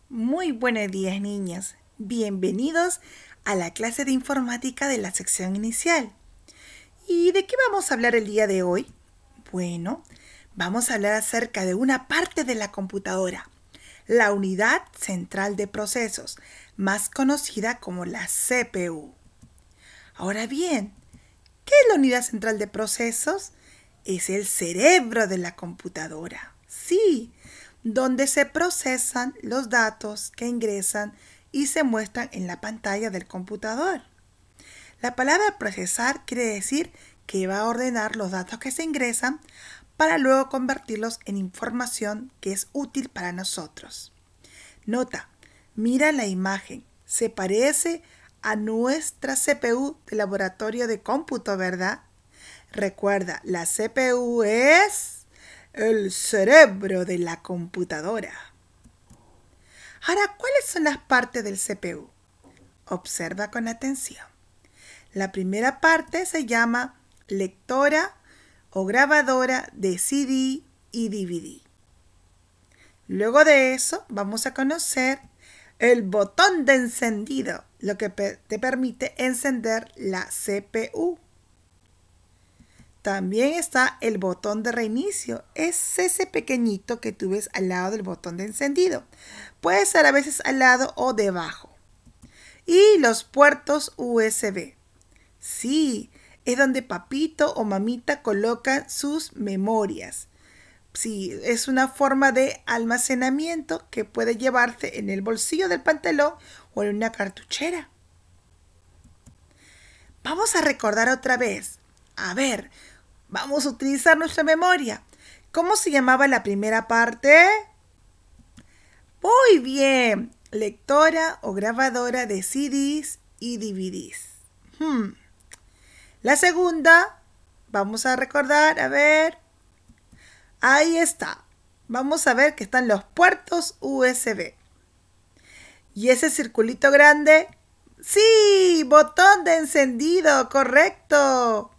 Muy buenos días, niños. Bienvenidos a la clase de informática de la sección inicial. ¿Y de qué vamos a hablar el día de hoy? Bueno, vamos a hablar acerca de una parte de la computadora, la unidad central de procesos, más conocida como la CPU. Ahora bien, ¿qué es la unidad central de procesos? Es el cerebro de la computadora. Sí, donde se procesan los datos que ingresan y se muestran en la pantalla del computador. La palabra procesar quiere decir que va a ordenar los datos que se ingresan para luego convertirlos en información que es útil para nosotros. Nota, mira la imagen, se parece a nuestra CPU de laboratorio de cómputo, ¿verdad? Recuerda, la CPU es el cerebro de la computadora. Ahora, ¿cuáles son las partes del CPU? Observa con atención. La primera parte se llama lectora o grabadora de CD y DVD. Luego de eso vamos a conocer el botón de encendido, lo que te permite encender la CPU. También está el botón de reinicio, es ese pequeñito que tú ves al lado del botón de encendido. Puede ser a veces al lado o debajo. Y los puertos USB. Sí, es donde papito o mamita colocan sus memorias. Sí, es una forma de almacenamiento que puede llevarse en el bolsillo del pantalón o en una cartuchera. Vamos a recordar otra vez. A ver, vamos a utilizar nuestra memoria. ¿Cómo se llamaba la primera parte? Muy bien, lectora o grabadora de CDs y DVDs. La segunda, vamos a recordar, a ver. Ahí está. Vamos a ver que están los puertos USB. ¿Y ese circulito grande? ¡Sí! Botón de encendido, correcto.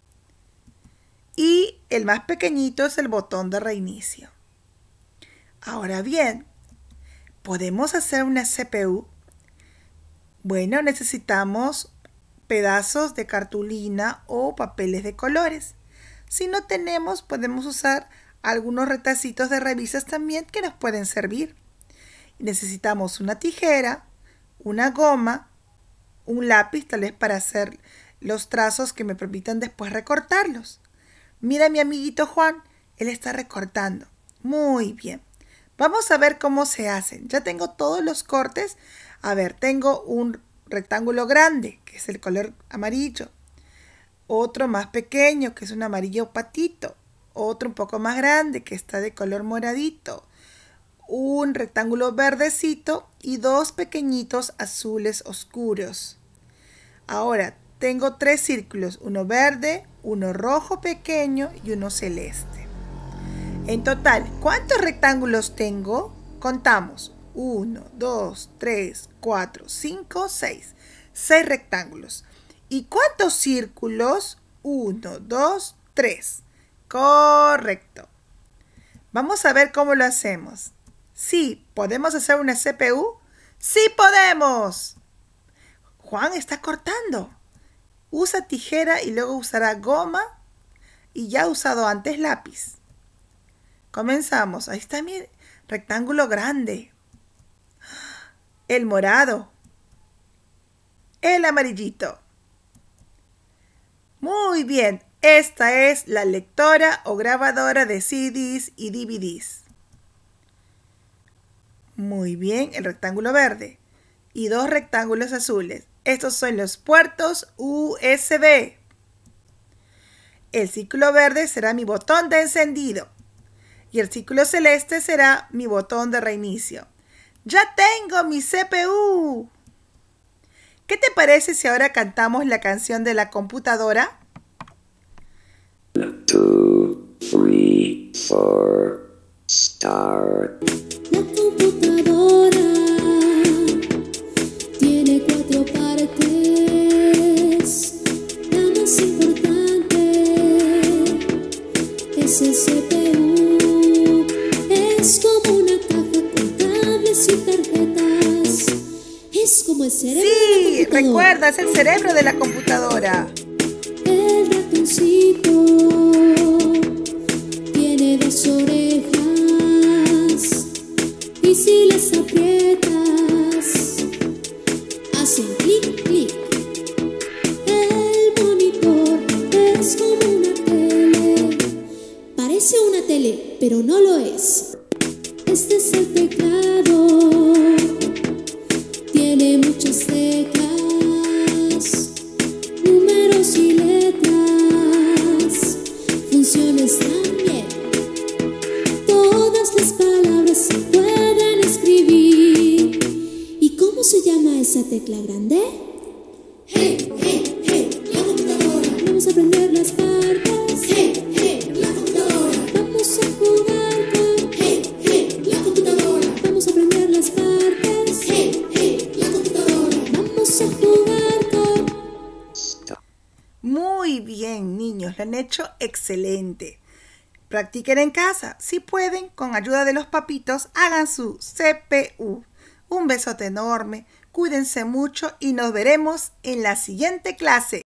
Y el más pequeñito es el botón de reinicio. Ahora bien, ¿podemos hacer una CPU? Bueno, necesitamos pedazos de cartulina o papeles de colores. Si no tenemos, podemos usar algunos retacitos de revistas también que nos pueden servir. Necesitamos una tijera, una goma, un lápiz tal vez para hacer los trazos que me permitan después recortarlos. Mira a mi amiguito Juan, él está recortando. Muy bien. Vamos a ver cómo se hacen. Ya tengo todos los cortes. A ver, tengo un rectángulo grande, que es el color amarillo. Otro más pequeño, que es un amarillo patito. Otro un poco más grande, que está de color moradito. Un rectángulo verdecito y dos pequeñitos azules oscuros. Ahora, tengo tres círculos, uno verde, uno rojo pequeño y uno celeste. En total, ¿cuántos rectángulos tengo? Contamos. 1, 2, 3, 4, 5, 6. 6 rectángulos. ¿Y cuántos círculos? 1, 2, 3. Correcto. Vamos a ver cómo lo hacemos. Sí, ¿podemos hacer una CPU? ¡Sí podemos! Juan está cortando. Usa tijera y luego usará goma y ya ha usado antes lápiz. Comenzamos. Ahí está mi rectángulo grande. El morado. El amarillito. Muy bien. Esta es la lectora o grabadora de CDs y DVDs. Muy bien. El rectángulo verde. Y dos rectángulos azules. Estos son los puertos USB. El círculo verde será mi botón de encendido. Y el círculo celeste será mi botón de reinicio. ¡Ya tengo mi CPU! ¿Qué te parece si ahora cantamos la canción de la computadora? 2, 3, 4, start. La computadora tiene 4 partes. La más importante es el CPU. Es como una caja con cables y tarjetas. como el cerebro de la Sí, computadora. recuerda, es el cerebro de la computadora. El ratoncito tiene dos orejas y si las aprietas hacen clic, clic. El monitor es como una tele. Parece una tele, pero no lo es. Este es el teclado. Tiene muchas teclas, números y letras, funciones también. Todas las palabras se pueden escribir. ¿Y cómo se llama esa tecla grande? Hey, hey, hey, la computadora. Vamos a aprender las partes. Hey, hey, la computadora. Vamos a jugar con. Hey, hey, la computadora. Vamos a aprender las partes. Hey, hey, la computadora. Vamos a jugar con. Stop. Muy bien, niños, lo han hecho excelente. Practiquen en casa. Si pueden, con ayuda de los papitos, hagan su CPU. Un besote enorme, cuídense mucho y nos veremos en la siguiente clase.